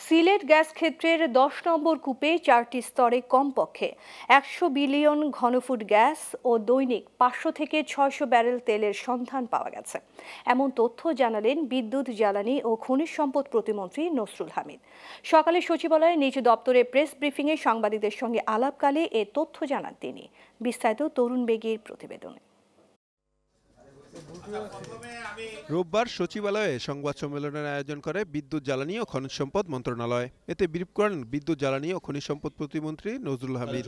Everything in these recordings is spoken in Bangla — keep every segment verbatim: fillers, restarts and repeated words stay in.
সিলেট গ্যাস ক্ষেত্রের দশ নম্বর কূপে চারটি স্তরে কমপক্ষে একশো বিলিয়ন ঘনফুট গ্যাস ও দৈনিক পাঁচশো থেকে ছয়শো ব্যারেল তেলের সন্ধান পাওয়া গেছে। এমন তথ্য জানালেন বিদ্যুৎ, জ্বালানি ও খনিজ সম্পদ প্রতিমন্ত্রী নসরুল হামিদ। সকালে সচিবালয়ে নিজ দপ্তরে প্রেস ব্রিফিংয়ে সাংবাদিকদের সঙ্গে আলাপকালে এ তথ্য জানান তিনি। বিস্তারিত তরুণ বেগীর প্রতিবেদনে। রোববার সচিবালয়ে সংবাদ সম্মেলনের আয়োজন করে বিদ্যুৎ, জ্বালানি ও খনিজ সম্পদ মন্ত্রণালয়। এতে ব্রিফ করেন বিদ্যুৎ, জ্বালানি ও খনিজ সম্পদ প্রতিমন্ত্রী নসরুল হামিদ।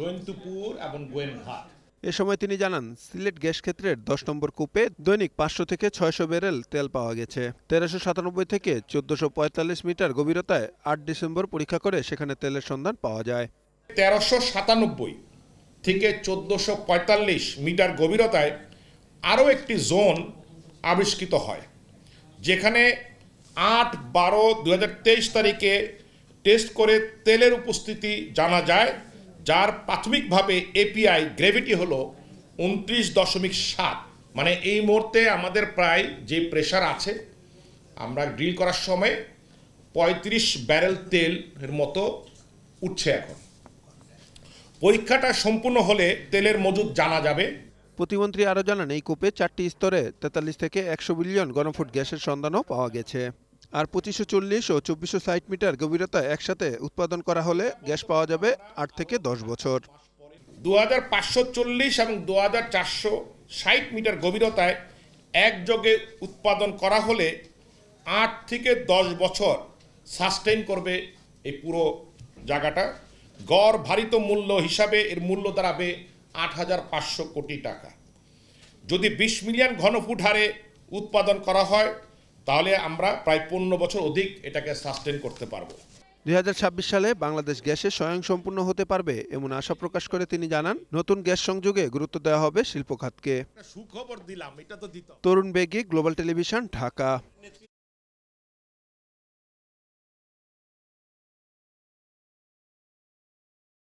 এ সময় তিনি জানান, সিলেট গ্যাস ক্ষেত্রের দশ নম্বর কূপে দৈনিক পাঁচশো থেকে ছয়শো ব্যারেল তেল পাওয়া গেছে। তেরোশো সাতানব্বই থেকে চোদ্দশো পঁয়তাল্লিশ মিটার গভীরতায় আট ডিসেম্বর পরীক্ষা করে সেখানে তেলের সন্ধান পাওয়া যায়। তেরোশো সাতানব্বই থেকে চোদ্দশো পঁয়তাল্লিশ মিটার গভীরতায় আরও একটি জোন আবিষ্কৃত হয়, যেখানে আট বারো দু হাজার তেইশ তারিখে টেস্ট করে তেলের উপস্থিতি জানা যায়, যার প্রাথমিকভাবে এপিআই গ্রেভিটি হলো উনত্রিশ দশমিক সাত। মানে এই মুহূর্তে আমাদের প্রায় যে প্রেশার আছে, আমরা ড্রিল করার সময় পঁয়ত্রিশ ব্যারেল তেলের মতো উঠছে। এখন পরীক্ষাটা সম্পূর্ণ হলে তেলের মজুদ জানা যাবে। প্রতিমন্ত্রী আরও জানান, এই কূপে চারটি স্তরে তেতাল্লিশ থেকে একশো বিলিয়ন ঘনফুট গ্যাসের সন্ধানও পাওয়া গেছে। আর পঁচিশশো চল্লিশ ও চব্বিশশো ষাট মিটার গভীরতায় একসাথে উৎপাদন করা হলে গ্যাস পাওয়া যাবে আট থেকে দশ বছর। দু হাজার পাঁচশো চল্লিশ এবং দু হাজার চারশো ষাট মিটার গভীরতায় একযোগে উৎপাদন করা হলে আট থেকে দশ বছর সাস্টেইন করবে এই পুরো জায়গাটা। গড় ভারিত মূল্য হিসাবে এর মূল্য দাঁড়াবে আট হাজার পাঁচশো কোটি টাকা। যদি বিশ মিলিয়ন ঘনফুট হারে উৎপাদন করা হয়, তাহলে আমরা প্রায় পনেরো বছর অধিক এটাকে সাস্টেইন করতে পারবো। দুই হাজার ছাব্বিশ সালে বাংলাদেশ গ্যাসে স্বয়ংসম্পূর্ণ হতে পারবে এমন আশা প্রকাশ করে তিনি জানান, নতুন গ্যাস সংযোগে গুরুত্ব দেওয়া হবে শিল্প খাতকে। সুখবর দিলাম, এটা তো দিত। তরুণ বেগী, গ্লোবাল টেলিভিশন, ঢাকা।